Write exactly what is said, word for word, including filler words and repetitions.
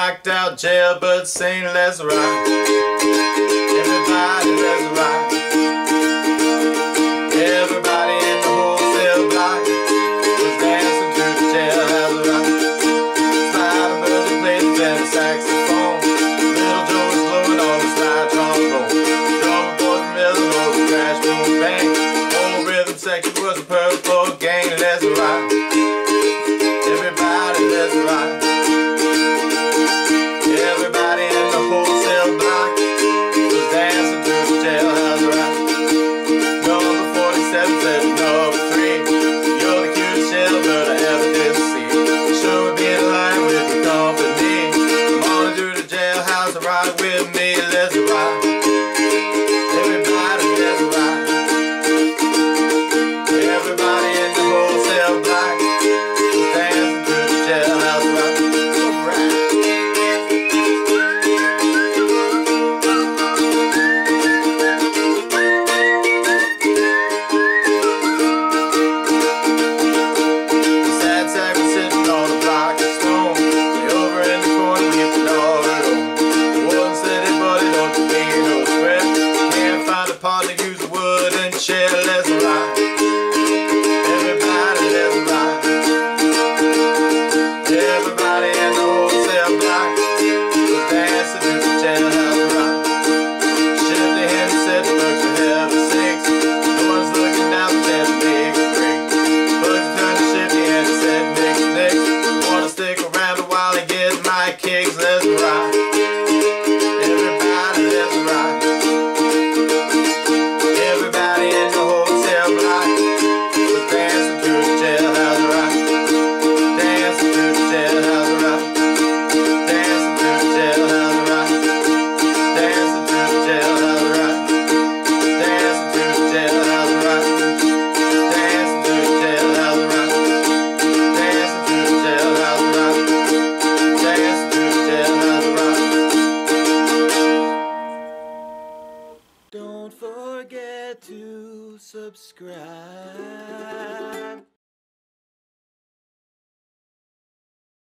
locked out, jailbird sing, let's rock. Everybody, let's rock. Everybody in the wholesale block was dancing to the jailhouse rock. Sliding birds and played the tenor saxophone. Little Joe was blowing on the slide trombone. Drummer boy from Illinois with crash boom bang. Old rhythm section was a purple gang. Let's rock. Everybody, let's rock. Everybody in the wholesale block was dancing to the jailhouse rock. Number forty-seven said number three, you're the cutest jailbird I ever did see. Sure would be in line with your company. Come on to the jailhouse and rock with me. Let's rock. Everybody, let's rock. Everybody in the wholesale block was dancing to the jailhouse rock. Alright. Partner, use the wood and chair, let's rock. Everybody, let's rock. Everybody in the wholesale block was dancing to the jailhouse rock. Shift the hand and said the books were heavy six. No one's looking down the chance to make a break. Bugs turned to shifty and he said nix, nix. Wanna stick around a while and get my kicks, let's rock. Everybody, let's rock. Don't forget to subscribe.